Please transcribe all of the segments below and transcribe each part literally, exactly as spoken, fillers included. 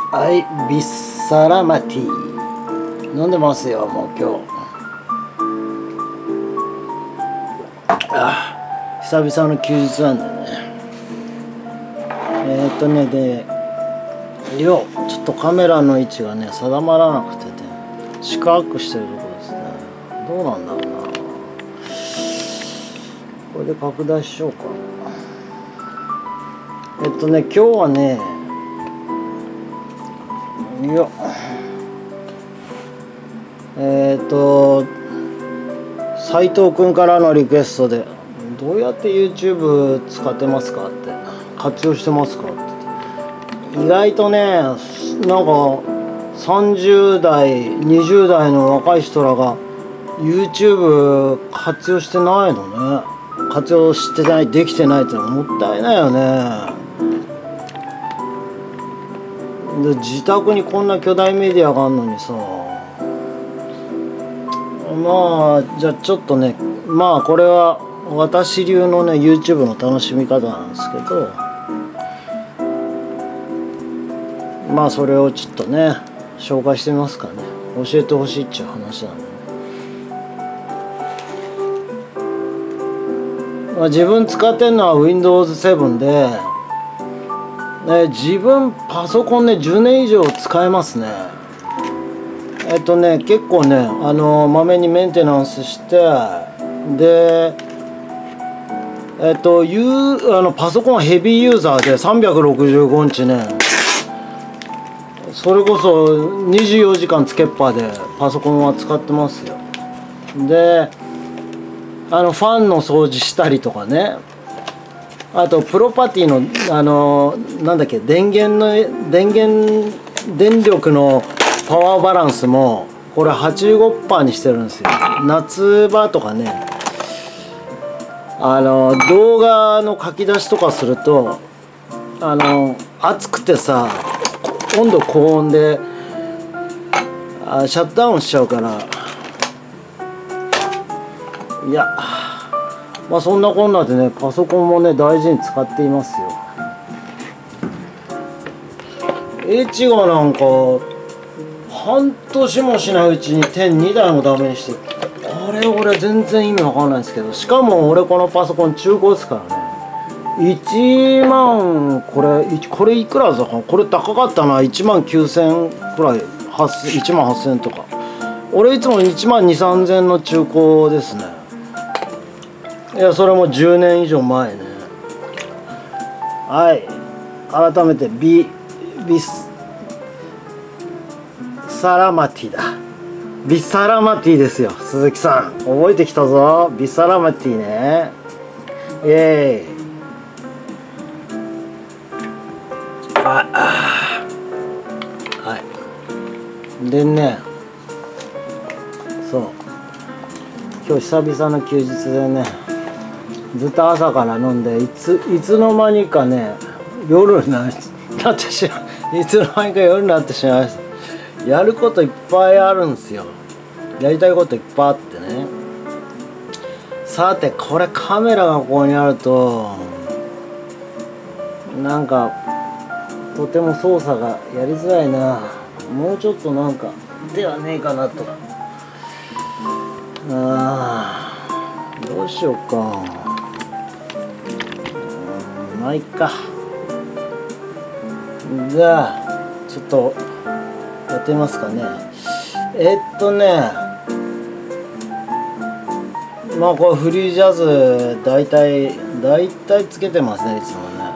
はい、ビッサラマティ飲んでますよ、もう今日。ああ、久々の休日なんでね。えー、っとね、で、よ、ちょっとカメラの位置がね、定まらなくてね、四角くしてるところですね。どうなんだろうな。これで拡大しようか。えっとね、今日はね、よっ。えっと斉藤君からのリクエストで「どうやって YouTube 使ってますか?」って「活用してますか?」って意外とね、なんかさんじゅう代にじゅう代の若い人らが YouTube 活用してないのね。活用してない、できてないってのはもったいないよね。で自宅にこんな巨大メディアがあるのにさ、まあじゃあちょっとね、まあこれは私流のね YouTube の楽しみ方なんですけど、まあそれをちょっとね紹介してみますかね。教えてほしいっちゅう話なんでね。まあ、自分使ってるのは ウィンドウズセブン で、ね、自分パソコンねじゅうねん以上使えますね。えっとね結構ね、あのまめにメンテナンスして、でえっとユーあのパソコンはヘビーユーザーでさんびゃくろくじゅうごにちね、それこそにじゅうよじかんつけっぱでパソコンは使ってますよ。であのファンの掃除したりとかね、あとプロパティのあのなんだっけ、電源の電源電力のパワーバランスもこれ はちじゅうごパーセント にしてるんですよ。夏場とかね、あの動画の書き出しとかすると、あの暑くてさ、温度高温であシャットダウンしちゃうから、いやまあそんなこんなでね、パソコンもね大事に使っていますよ。越後なんか半年もしないうちに点にだいもダメにして、これ俺全然意味わかんないんですけど、しかも俺このパソコン中古ですからね。いちまん、これこれいくらだか、これ高かったな、いちまんきゅうせんくらい、いちまんはっせんとか。俺いつもいちまんにせんさんぜんの中古ですね。いやそれもじゅうねん以上前ね。はい、改めてビビスサラマティだ。ビッサラマティですよ、鈴木さん覚えてきたぞ。ビッサラマティね、イエーイ。ああ、はいでね、そう今日久々の休日でね、ずっと朝から飲んで、いついつの間にかね夜になってしまう、いつの間にか夜になってしまいました。やることいっぱいあるんですよ。やりたいこといっぱいあってね。さてこれカメラがここにあるとなんかとても操作がやりづらいな。もうちょっとなんかではねえかなと。あーどうしようか。まあいっか。じゃあちょっとやってみますかね。えっとね、まあこれフリージャズ大体大体つけてますね、いつもね。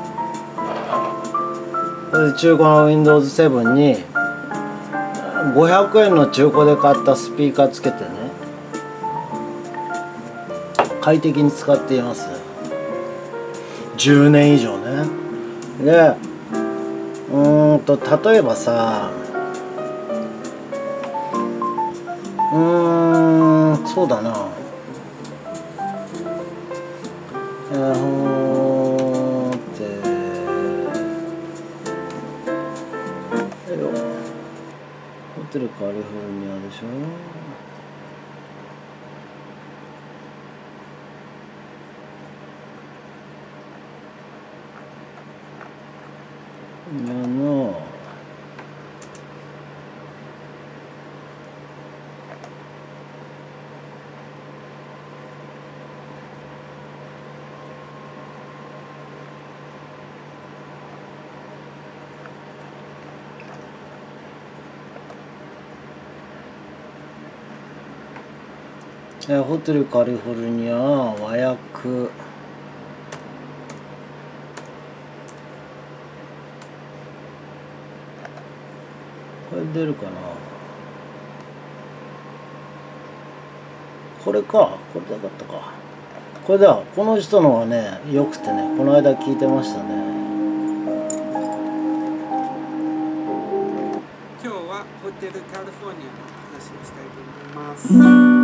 これで中古の ウィンドウズセブン にごひゃくえんの中古で買ったスピーカーつけてね、快適に使っています。じゅうねん以上ね。でうーんと例えばさ、うーんそうだな、えー、ほーってえよ、ホテルカリフォルニアでしょ。あのえホテルカリフォルニア和訳。これ出るかな。これか、これでよかったか。これだ、この人のはね、よくてね、この間聞いてましたね。 今日はホテルカリフォルニアの話をしたいと思います。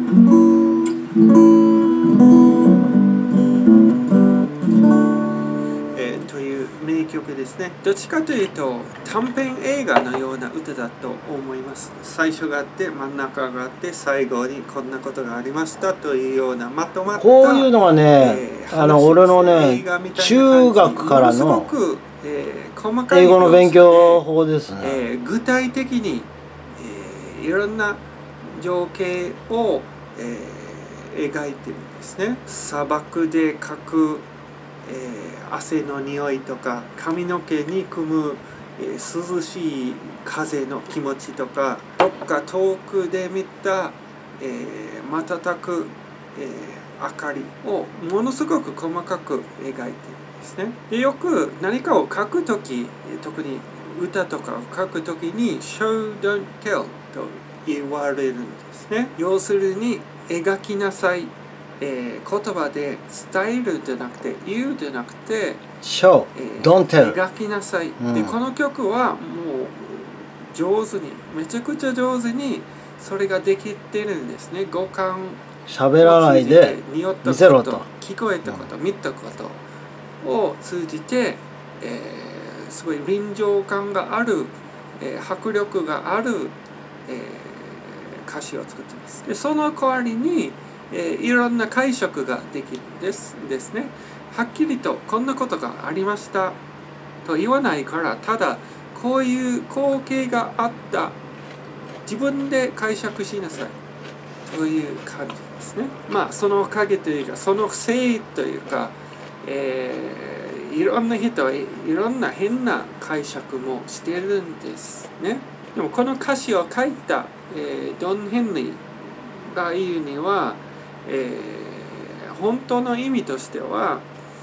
えー、という名曲ですね。どっちかというと短編映画のような歌だと思います。最初があって真ん中があって最後にこんなことがありましたというようなまとまったこういうのがね、えー、あの俺のね中学からの英語の勉強法ですね。 えー、具体的に、えー、いろんな情景を、えー、描いてるんですね。砂漠で描く、えー、汗の匂いとか髪の毛に組む、えー、涼しい風の気持ちとかどっか遠くで見た、えー、瞬く、えー、明かりをものすごく細かく描いてるんですね。でよく何かを書くとき、特に歌とかを書くときに Show don't tell と言われるんですね。要するに描きなさい、えー、言葉で伝えるじゃなくて言うじゃなくて Show、えー、don't tell 描きなさい、うん、でこの曲はもう上手にめちゃくちゃ上手にそれができてるんですね。五感喋らないで見せろと聞こえたこと、うん、見たことを通じて、えー、すごい臨場感がある、えー、迫力がある、えー、歌詞を作っています。でその代わりに、えー、いろんな解釈ができるんですですね。はっきりとこんなことがありましたと言わないから、ただこういう光景があった、自分で解釈しなさいという感じですね。まあそのおかげというかそのせいというか、えー、いろんな人はいろんな変な解釈もしてるんですね。でもこの歌詞を書いた、えー、ドン・ヘンリーが言うには、えー、本当の意味としては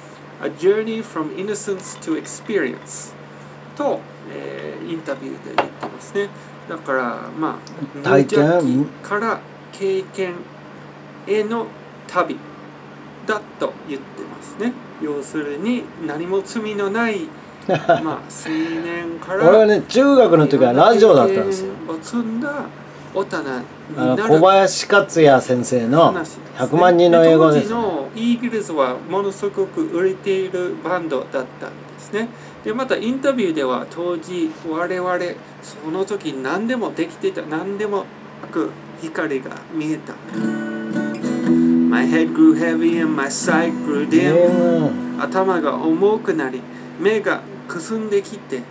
A journey from innocence to experience と、えー、インタビューで言ってますね。だからまあ無邪気から経験への旅だと言ってますね。要するに何も罪のないまあ青年から俺はね中学の時はラジオだったんですよ。 を積んだ大人になる小林克也先生のひゃくまんにんの英語です、ね、 当時のイーグルスはものすごく売れているバンドだったんですね。でまたインタビューでは当時我々その時何でもできてた、何でも光が見えた。My head grew heavy and my sight grew dim、 頭が重くなり目がくすんできて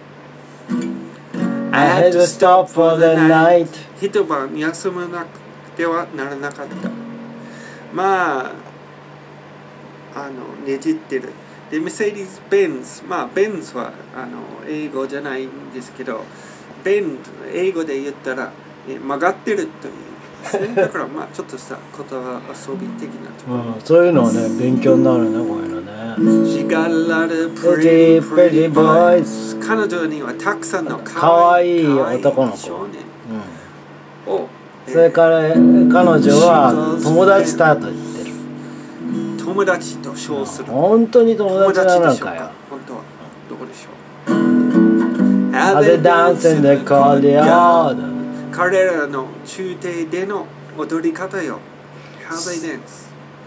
I had to stop for the night、 一晩休まなくてはならなかった。まああのねじってる。でメセディス・ベンズ、まあベンズはあの英語じゃないんですけど、ベンズ英語で言ったら曲がってるというだからまあちょっとした言葉遊び的なところ、 うん、そういうのはね勉強になるねこういうのね。 She got a lot of pretty, pretty boys、 彼女にはたくさんのかわいい男の子、うん、をそれから彼女は友達だと言ってる。 友達と称する。 本当に友達なのかよ。 本当はどこでしょう。 As they dance in the courtyard、 彼らの中庭での踊り方よ。How they dance。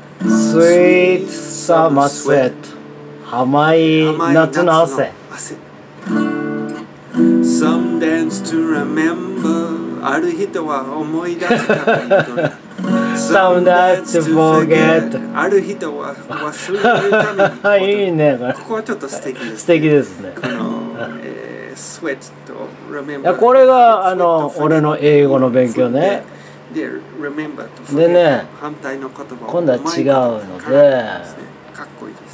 Sweet summer sweat、甘い夏の汗。 Some dance to remember、ある人は思い出すために踊る。 Some dance to forget、 ある人は忘れるために踊る。 いいねこれ。 ここはちょっと素敵です、ね。 素敵ですね。 この、えー、sweat と remember。 いやこれがあの俺の英語の勉強ね。 で remember と forget、 でね、 反対の言葉今度は違うので、 かっこいいです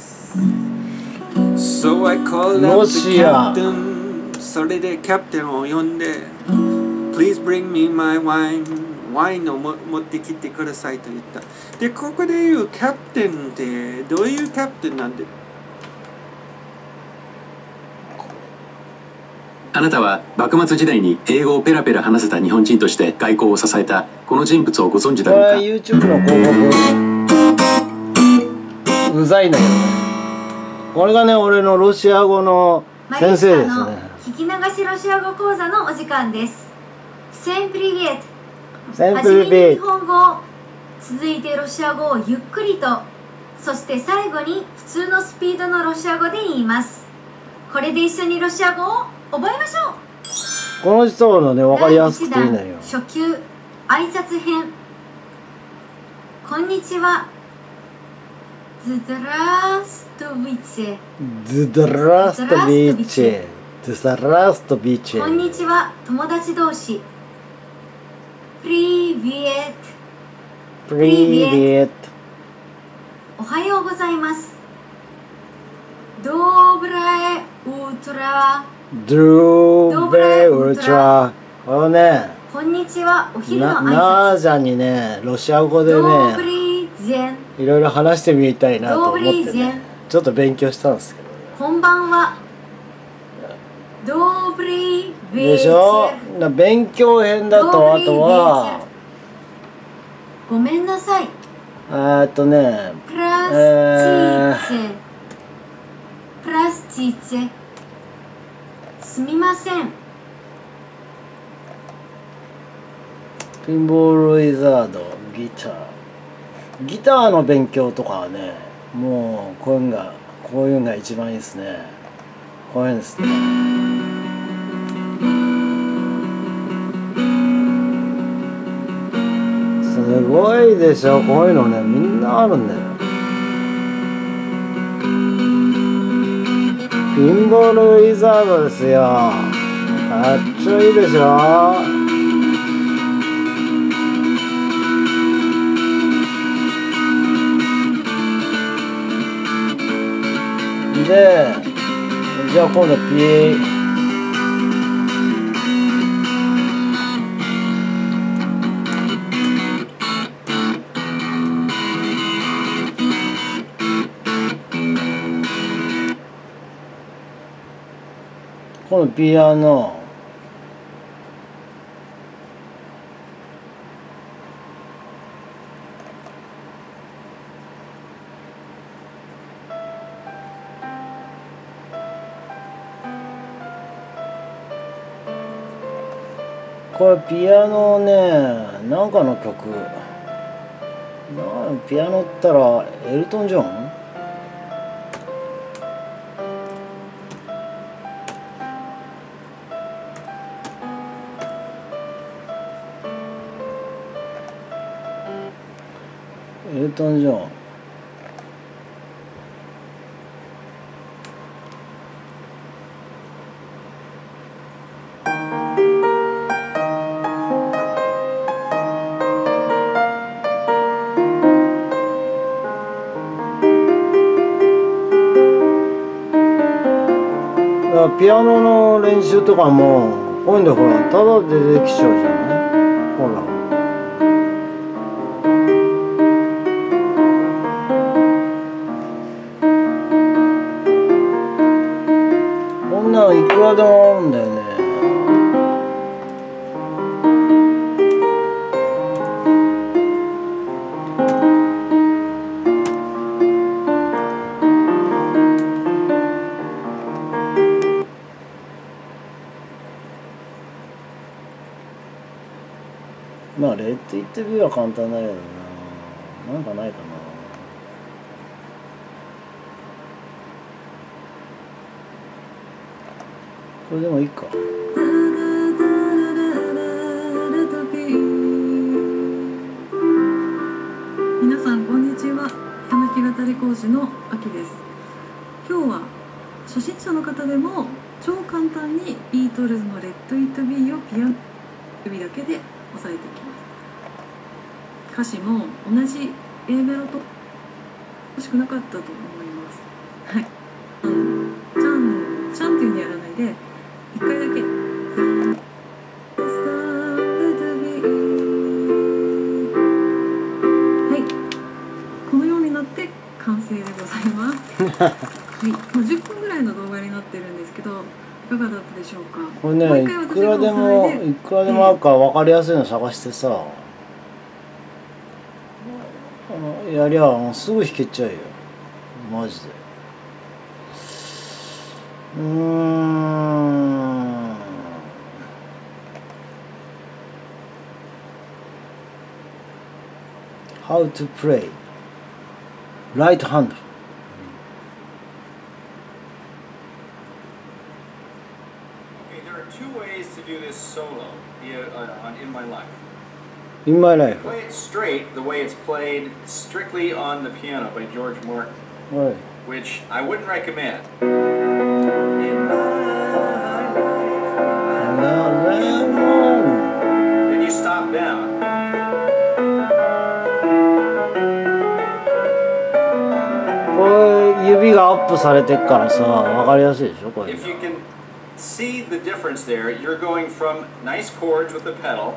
。So I called up the captain、それでキャプテンを呼んで Please bring me my wine ワインをも持ってきてくださいと言った。で、ここでいうキャプテンってどういうキャプテンなんで？ あなたは幕末時代に英語をペラペラ話せた日本人として外交を支えたこの人物をご存知だろうか。 これは YouTube の広告うざいんだけどね。これがね、俺のロシア語の先生ですね。 聞き流しロシア語講座のお時間です。センプリビエット。 センはプリビエッじめに日本語を、続いてロシア語をゆっくりと、そして最後に普通のスピードのロシア語で言います。これで一緒にロシア語を覚えましょう。 この人のね、わかりやすくていいんだよ。 初級挨拶編。こんにちは。ズドラストビチェ。 ズドラストビチェ。ズドラストビチェ。 こんにちは、友達同士。プリビエット。 プリビエット。 おはようございます。ドーブラエウトラ。 ドーブレウトラ。これね、 こんにちは、お昼の挨な、なー拶。 じゃんにね、ロシア語でドーブね、 リーゼン。 いろいろ話してみたいなと思ってドーブリーゼねン、 ちょっと勉強したんですけど。 こんばんは。ドーブリーベでしょ？な勉強編だと、あとは、 ごめんなさい。 えーっとね、 プラスチえーチェ。プラスチーチェ。すみません。 ピンボールウィザード、ギター。ギターの勉強とかはね、もうこういうのが、こういうのが一番いいですね。こういうのですね。すごいでしょ、こういうのね、みんなあるんだよ。ピンボールウィザードですよ。かっちょいいでしょ。で、じゃあ今度 P このピアノこれピアノね、なんかの曲な、ピアノったらエルトン・ジョン？エルトン・ジョン。ピアノの練習とかもこういうんでほらただでできちゃうじゃないほら。こんなのいくらでもあるんだよね。まあレッド・イット・ビーは簡単だけどな。なんかないかな。これでもいいか。 皆さんこんにちは。弾き語り講師のあきです。今日は初心者の方でも超簡単にビートルズのレッド・イット・ビーをピアノ指だけで押さえていきます。歌詞も同じ A メロと欲しくなかったと思います。はい。ちゃんちゃんっていう風にやらないで一回だけ。 動画になってるんですけど、いかがだったでしょうか。 これね、いくらでもいくらでもあるから分かりやすいの探してさ、やりゃすぐ弾けちゃうよマジで。うーん、How to play right hand. Okay, there are two ways to do this solo here uh, on In My Life. In my life. Play it straight, the way it's played strictly on the piano by George Martin, はい。 which I wouldn't recommend. In my life, then you stop down. これ指がアップされてっからさ、分かりやすいでしょこれ。 If you can see the difference there, you're going from nice chords with the pedal.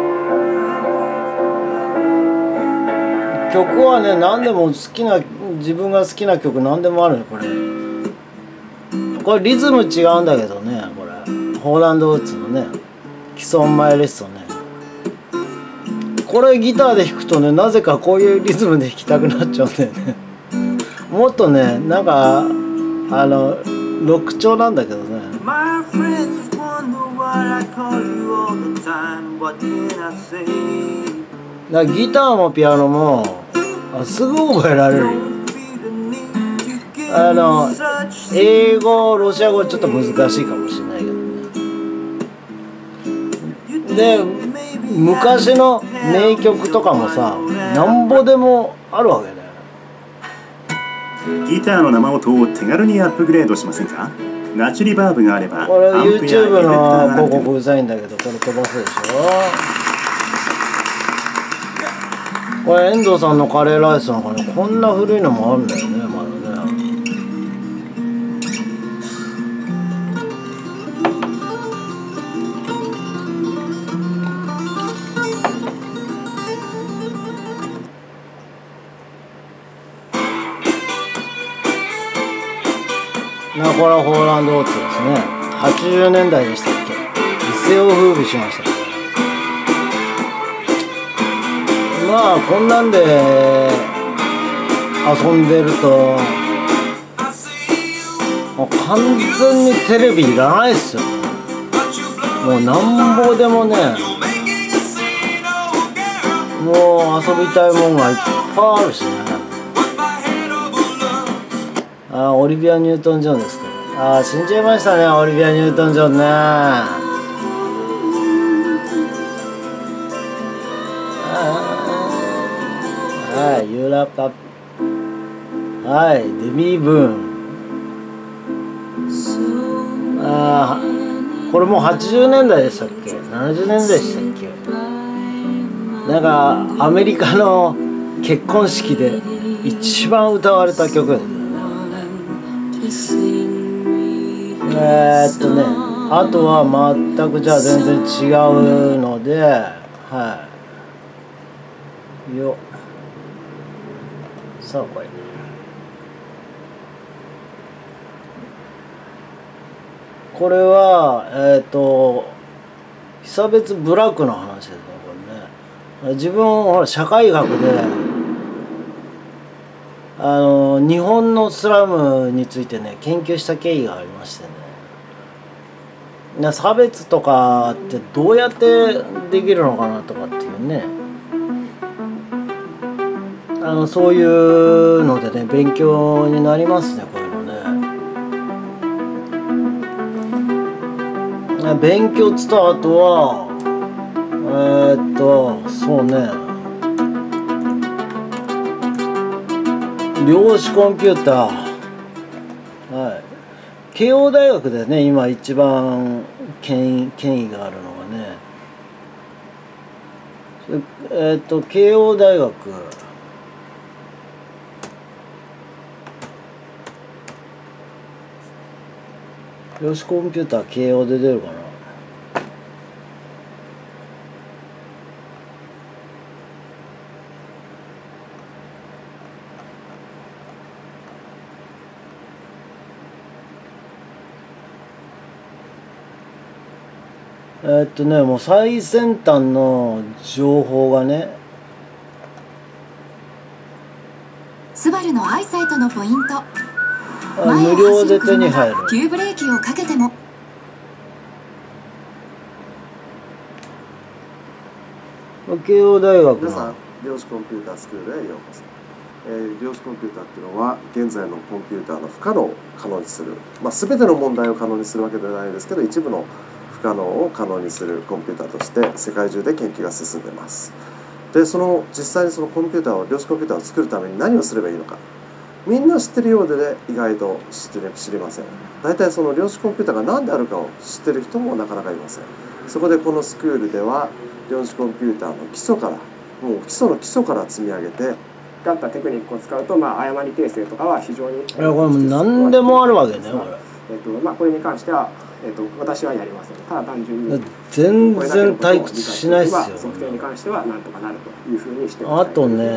曲はね、何でも好きな、自分が好きな曲何でもあるねこれ。これリズム違うんだけどね、これホーランド・ウッズのね「キス・オン・マイ・レッソン」ね。これギターで弾くとね、なぜかこういうリズムで弾きたくなっちゃうんだよね。もっとね、なんかあのロック調なんだけどね。 My friends wonder why I call you all the time. What can I say? だからギターもピアノもあすぐ覚えられるよ。 Don't feel the need to give あの me such 英語ロシア語ちょっと難しいかもしれないけどね。 You で think maybe 昔の名曲とかもさ、なんぼでもあるわけだよ。 ギターの生音を手軽にアップグレードしませんか。ナチュリバーブがあればこれアンプやエフェクタ YouTube ーのがなくても広告うざいんだけど、これ飛ばすでしょ。これ遠藤さんのカレーライスなんかね、こんな古いのもあるんだよね、まだね。なこれはホーランド・オーツですね。はちじゅうねんだいでしたっけ。一世を風靡しましたね。まあこんなんで遊んでるともう完全にテレビいらないっすよ。もうなんぼでもね、もう遊びたいもんがいっぱいあるしね。あーオリビア・ニュートン・ジョンですか。ああ死んじゃいましたね、オリビア・ニュートン・ジョンね。はい、ユーラップアップ。はい、デビー・ブーン。ああ、これもうはちじゅうねんだいでしたっけ、ななじゅうねんだいでしたっけ。なんかアメリカの結婚式で一番歌われた曲ですよね。えーっとね、あとは全くじゃあ全然違うので、はいよ。さあこれこれはえっ、ー、と被差別部落の話ですね、これね。自分ほら社会学であの日本のスラムについてね研究した経緯がありましてね、差別とかってどうやってできるのかなとかっていうね、あのそういうのでね勉強になりますね、こういうのね。勉強つった後はえー、っとそうね、量子コンピューター、はい、慶応大学でね今一番権威、権威があるのがね、えー、っと慶応大学量子コンピューター慶応で出るかな。 えーっとねもう最先端の情報がね、 スバルのアイサイトのポイント、 あ無料で手に入る。 急ブレーキをかけても慶応大学の皆さん、量子コンピュータースクールへようこそ。えー、量子コンピューターっていうのは現在のコンピューターの不可能を可能にする、まあ、全ての問題を可能にするわけではないですけど、一部の不可能を可能にするコンピューターとして世界中で研究が進んでいます。でその実際にそのコンピューターを量子コンピューターを作るために何をすればいいのか、みんな知ってるようで、ね、意外と知って知りません。大体その量子コンピューターが何であるかを知ってる人もなかなかいません。そこでこのスクールでは量子コンピューターの基礎から、もう基礎の基礎から積み上げて、 使ったテクニックを使うと、まあ、誤り訂正とかは非常に、 いやこれもう何でもあるわけね、これ。 えっとまあ、これに関しては、えっと、私はやりません。ただ単純に全然退屈しないっすよ。 測定に関してはなんとかなるというふうにしてます。 あとね、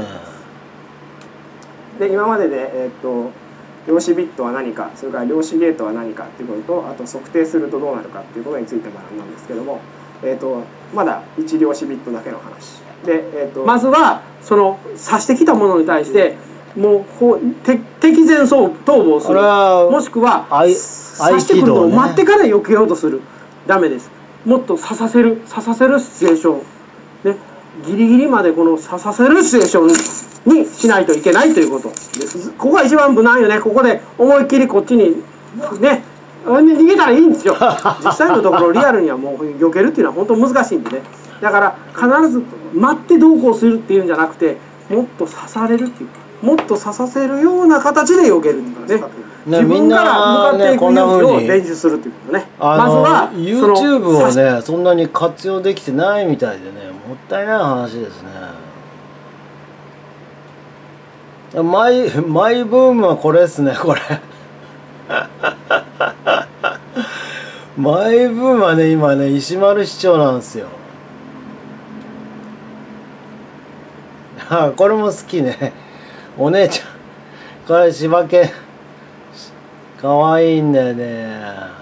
で今までで、えっと、量子ビットは何か、それから量子ゲートは何かっていうことと、あと測定するとどうなるかっていうことについて学んだんですけども、えっと、まだいち量子ビットだけの話で、えっと、まずはその指してきたものに対してもうほて敵前逃亡する、もしくは指してくるのを待ってから避けようとする、ダメです。もっと刺させる刺させるシチュエーション、ね、ギリギリまでこの刺させるシチュエーションにしないといけないということです。ここが一番無難よね。ここで思いっきりこっちにね逃げたらいいんですよ。実際のところリアルにはもう避けるっていうのは本当難しいんでね。だから必ず待ってどうこうするっていうんじゃなくて、もっと刺されるっていう、もっと刺させるような形で避けるっていうかね。自分から向かっていく勇気を練習するっていうことね。まずは YouTube をねそんなに活用できてないみたいでね、もったいない話ですね。マイマイブームはこれですね、これ。マイブームはね今ね石丸市長なんですよ。あこれも好きね。お姉ちゃんこれ柴犬かわいいんだよね。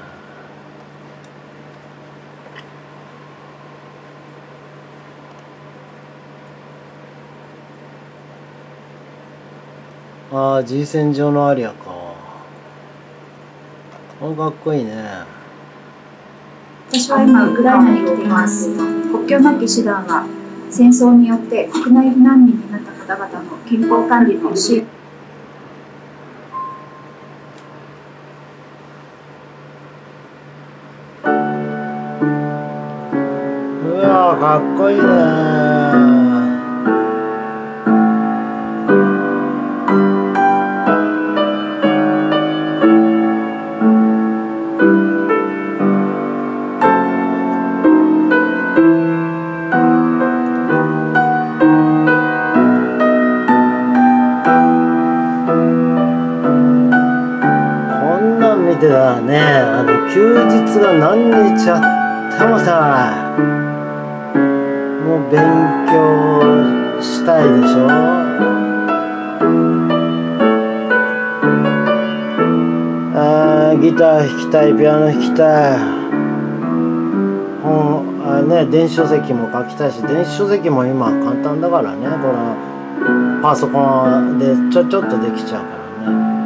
ああ G 線上のアリアか。これかっこいいね。 私は今ウクライナに来ています。国境なき師団は戦争によって国内避難民になった方々の健康管理の支援。 うわかっこいいね。見てたらね、あの休日が何日あってもさ、もう勉強したいでしょ。あーギター弾きたい、ピアノ弾きたい、本あね電子書籍も書きたいし、電子書籍も今簡単だからね、このパソコンでちょちょっとできちゃうからね。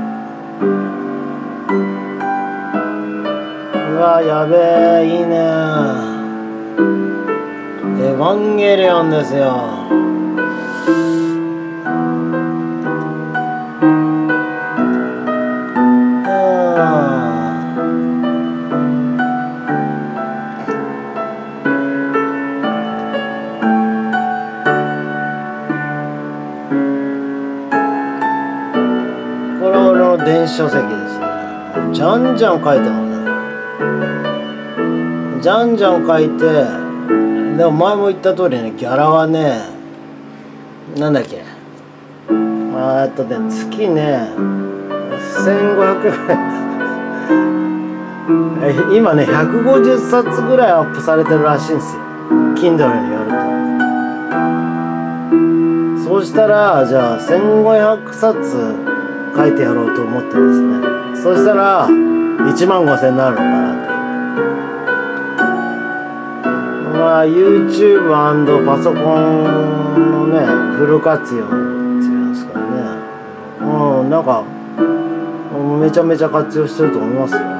うわやべえ、いいね。エヴァンゲリオンですよ。これは俺の電子書籍ですね。じゃんじゃん書いてますね。じゃんじゃん書いて、でも前も言った通りね、ギャラはね、なんだっけ、あーっとね、月ね、せんごひゃくえんぐらい今ね、ひゃくごじゅっさつぐらいアップされてるらしいんですよ、Kindle によると。そうしたら、じゃあせんごひゃくさつ書いてやろうと思ってますね。そしたらいちまんごせんになるのかなと。 まあ YouTube& パソコンのねフル活用っていうんですかね、うん、なんかめちゃめちゃ活用してると思いますよ。